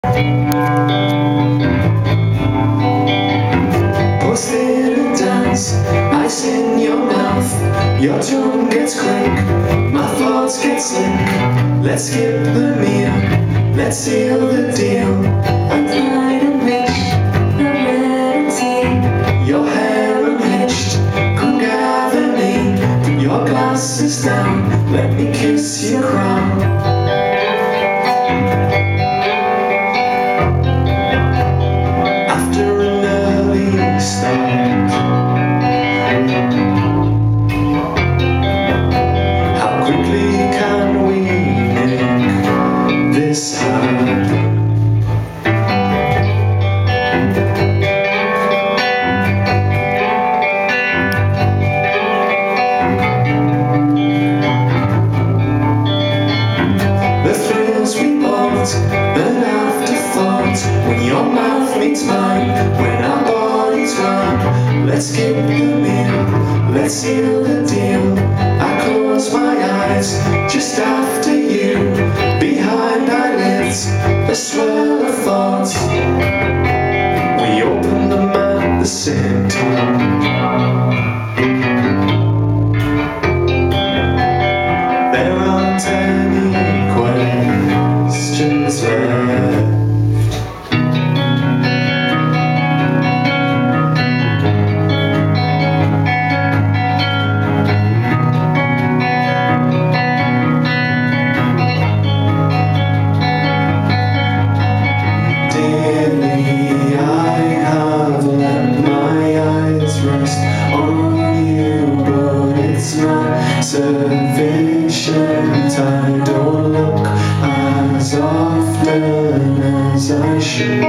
Posted a dance, ice in your mouth. Your tongue gets quick, my thoughts get slick. Let's skip the meal, let's seal the deal. I'd light a wish, the red tea. Your hair unhitched, come gather me. Put your glasses down, let me kiss your crown. How quickly can we make this happen? The thrills we bought, an afterthought. When your mouth meets mine, when our bodies run. Let's skip the meal, let's seal the deal. I close my eyes just after you. Behind eyelids, a swirl of thoughts. We open them at the same time. There aren't any questions left. Sufficient, I don't look as often as I should.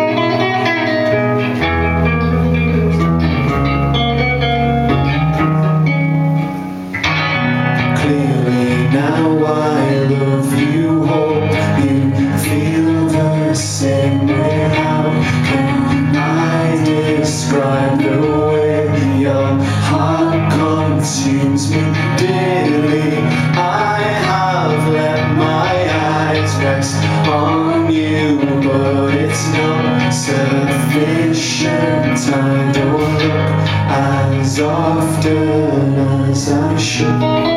Clearly now I love you, hope you feel the same way. How can I describe the way your heart consumes me daily? I have let my eyes rest on you, but it's not sufficient. I don't look as often as I should.